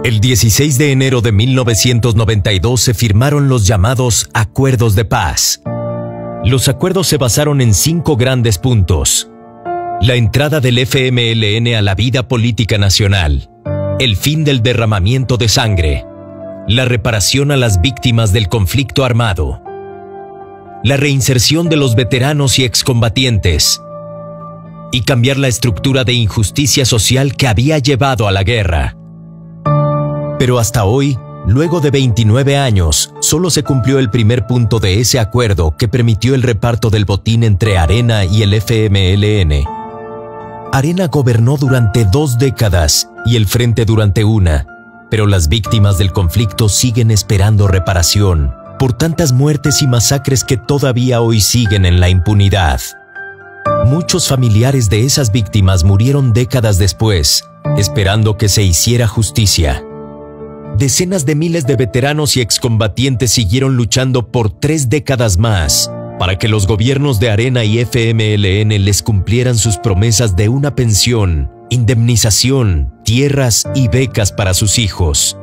El 16 de enero de 1992 se firmaron los llamados Acuerdos de Paz. Los acuerdos se basaron en 5 grandes puntos: la entrada del FMLN a la vida política nacional, el fin del derramamiento de sangre, la reparación a las víctimas del conflicto armado, la reinserción de los veteranos y excombatientes, y cambiar la estructura de injusticia social que había llevado a la guerra. Pero hasta hoy, luego de 29 años, solo se cumplió el primer punto de ese acuerdo que permitió el reparto del botín entre Arena y el FMLN. Arena gobernó durante 2 décadas y el Frente durante 1, pero las víctimas del conflicto siguen esperando reparación por tantas muertes y masacres que todavía hoy siguen en la impunidad. Muchos familiares de esas víctimas murieron décadas después, esperando que se hiciera justicia. Decenas de miles de veteranos y excombatientes siguieron luchando por 3 décadas más para que los gobiernos de Arena y FMLN les cumplieran sus promesas de una pensión, indemnización, tierras y becas para sus hijos.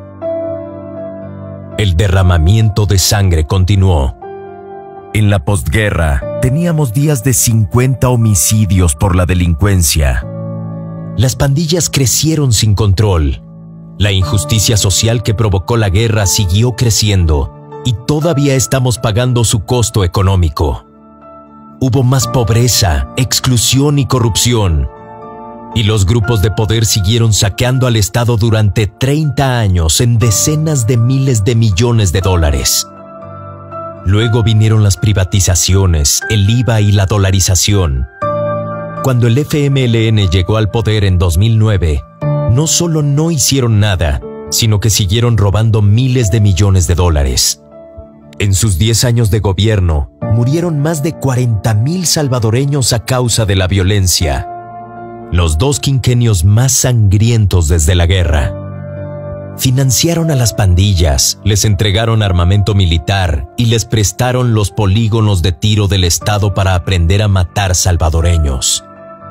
El derramamiento de sangre continuó. En la posguerra, teníamos días de 50 homicidios por la delincuencia. Las pandillas crecieron sin control. La injusticia social que provocó la guerra siguió creciendo y todavía estamos pagando su costo económico. Hubo más pobreza, exclusión y corrupción. Y los grupos de poder siguieron saqueando al Estado durante 30 años en decenas de miles de millones de dólares. Luego vinieron las privatizaciones, el IVA y la dolarización. Cuando el FMLN llegó al poder en 2009, no solo no hicieron nada, sino que siguieron robando miles de millones de dólares. En sus 10 años de gobierno, murieron más de 40,000 salvadoreños a causa de la violencia. Los 2 quinquenios más sangrientos desde la guerra. Financiaron a las pandillas, les entregaron armamento militar y les prestaron los polígonos de tiro del Estado para aprender a matar salvadoreños.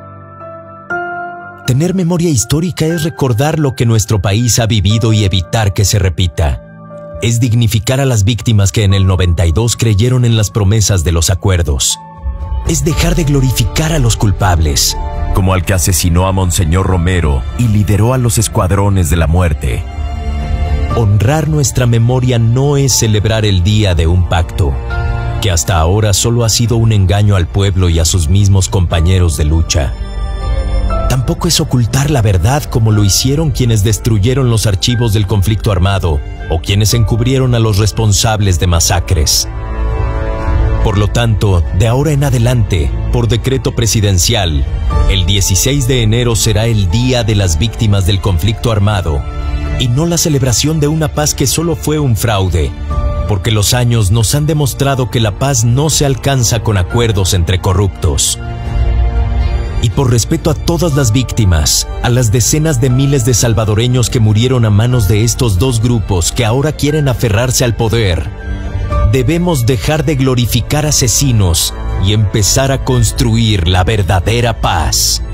Tener memoria histórica es recordar lo que nuestro país ha vivido y evitar que se repita. Es dignificar a las víctimas que en el 92 creyeron en las promesas de los acuerdos. Es dejar de glorificar a los culpables, como al que asesinó a Monseñor Romero y lideró a los escuadrones de la muerte. Honrar nuestra memoria no es celebrar el día de un pacto, que hasta ahora solo ha sido un engaño al pueblo y a sus mismos compañeros de lucha. Tampoco es ocultar la verdad como lo hicieron quienes destruyeron los archivos del conflicto armado o quienes encubrieron a los responsables de masacres. Por lo tanto, de ahora en adelante, por decreto presidencial, el 16 de enero será el Día de las Víctimas del Conflicto Armado y no la celebración de una paz que solo fue un fraude, porque los años nos han demostrado que la paz no se alcanza con acuerdos entre corruptos. Y por respeto a todas las víctimas, a las decenas de miles de salvadoreños que murieron a manos de estos 2 grupos que ahora quieren aferrarse al poder, debemos dejar de glorificar asesinos y empezar a construir la verdadera paz.